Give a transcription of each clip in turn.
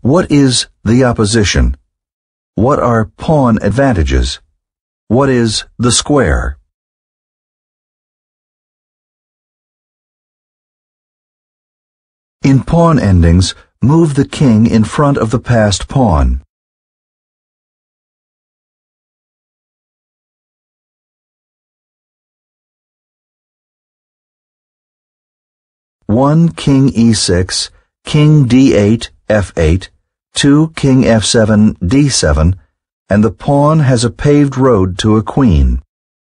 What is the opposition? What are pawn advantages? What is the square? In pawn endings, move the king in front of the passed pawn. One king e6, king d8, f8, 2 king f7, d7, and the pawn has a paved road to a queen.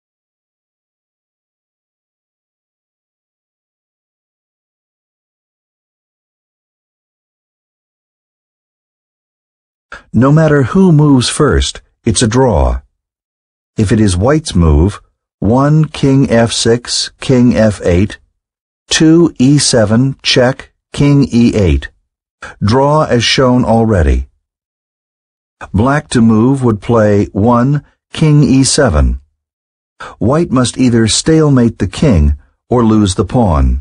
No matter who moves first, it's a draw. If it is white's move, 1 king f6, king f8, 2 e7, check, king e8. Draw as shown already. Black to move would play 1 king e7. White must either stalemate the king or lose the pawn.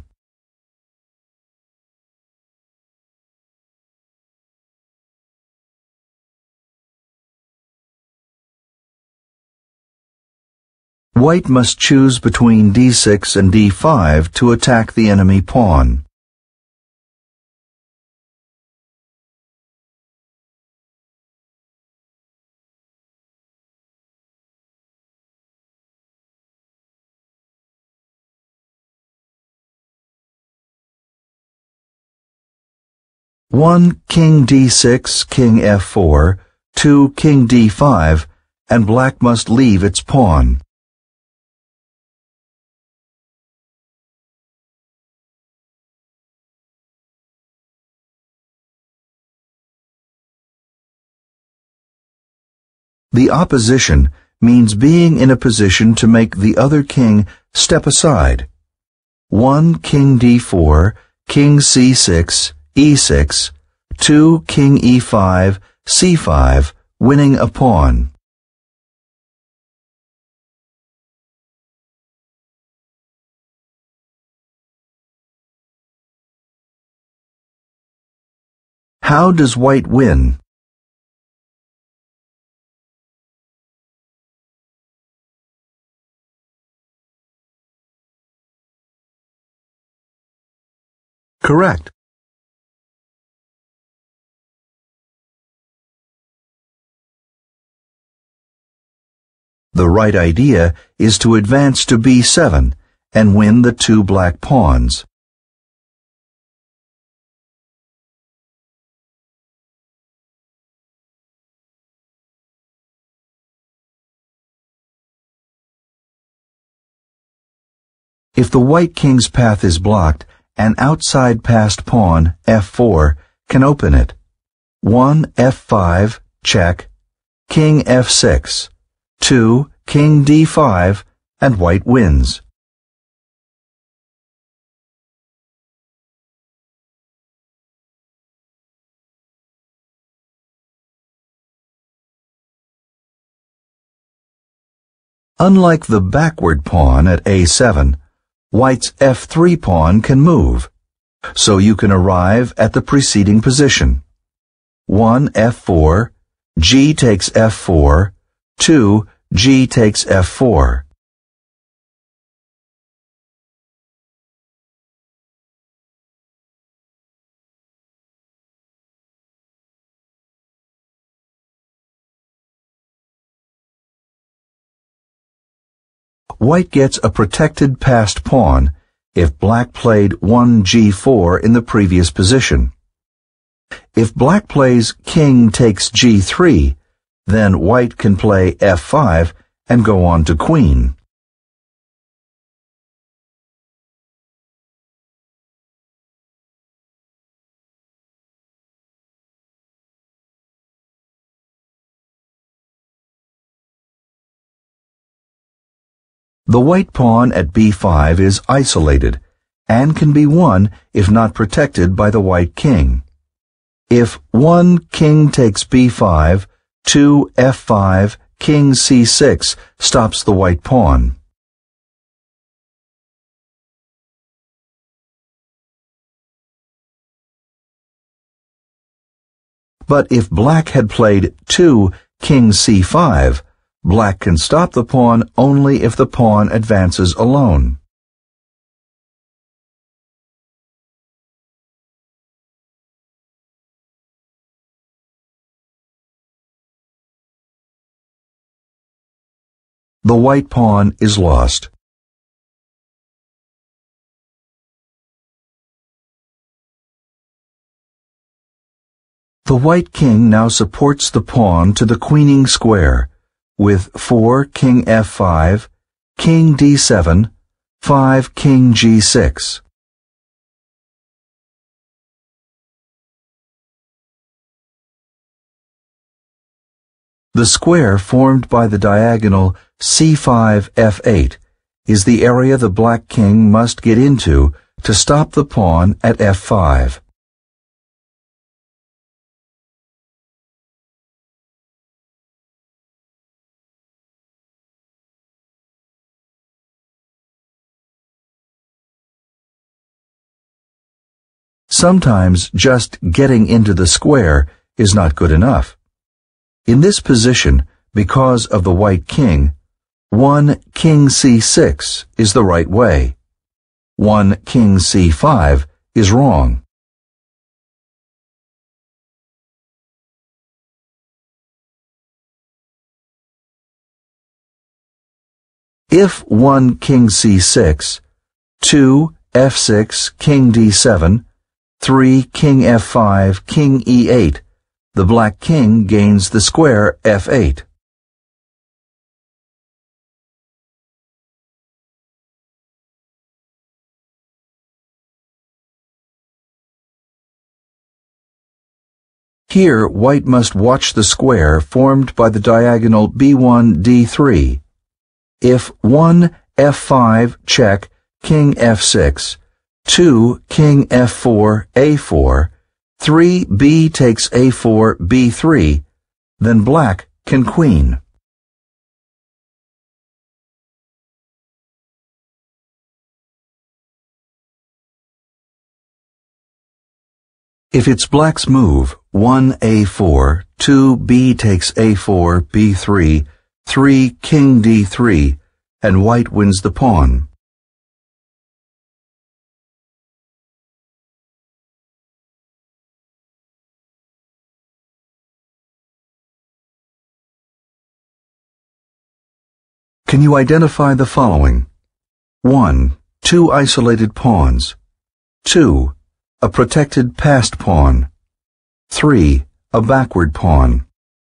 White must choose between d6 and d5 to attack the enemy pawn. One king d6, king f4, 2 king d5, and black must leave its pawn. The opposition means being in a position to make the other king step aside. 1 king d4, king c6, e6, 2 king e5, c5, winning a pawn. How does white win? Correct. The right idea is to advance to b7 and win the two black pawns. If the white king's path is blocked, an outside passed pawn, f4, can open it. 1 f5, check, king f6, 2 king d5, and white wins. Unlike the backward pawn at a7, white's f3 pawn can move, so you can arrive at the preceding position. 1 f4, g takes f4, 2 g takes f4. White gets a protected passed pawn if black played 1 g4 in the previous position. If black plays king takes g3, then white can play f5 and go on to queen. The white pawn at b5 is isolated and can be won if not protected by the white king. If 1 king takes b5, 2 f5, king c6 stops the white pawn. But if black had played 2 king c5, black can stop the pawn only if the pawn advances alone. The white pawn is lost. The white king now supports the pawn to the queening square with 4 king f5, king d7, 5 king g6. The square formed by the diagonal c5 f8 is the area the black king must get into to stop the pawn at f5. Sometimes just getting into the square is not good enough. In this position, because of the white king, 1 king c6 is the right way. 1 king c5 is wrong. If 1 king c6, 2 f6, king d7, 3 king f5, king e8, the black king gains the square f8. Here, white must watch the square formed by the diagonal b1, d3. If 1 f5 check, king f6, 2 king f4, a4, 3 b takes a4, b3, then black can queen. If it's black's move, 1 a4, 2 b takes a4, b3, 3 king d3, and white wins the pawn. Can you identify the following? 1. 2 isolated pawns. 2. A protected passed pawn. 3. A backward pawn.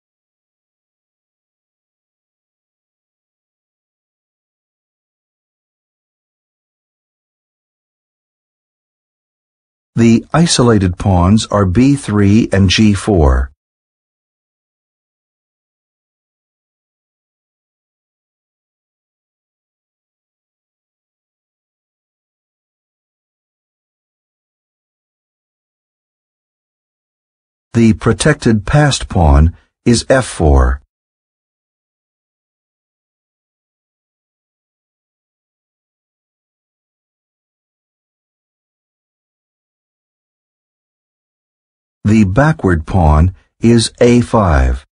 The isolated pawns are b3 and g4. The protected passed pawn is f4. The backward pawn is a5.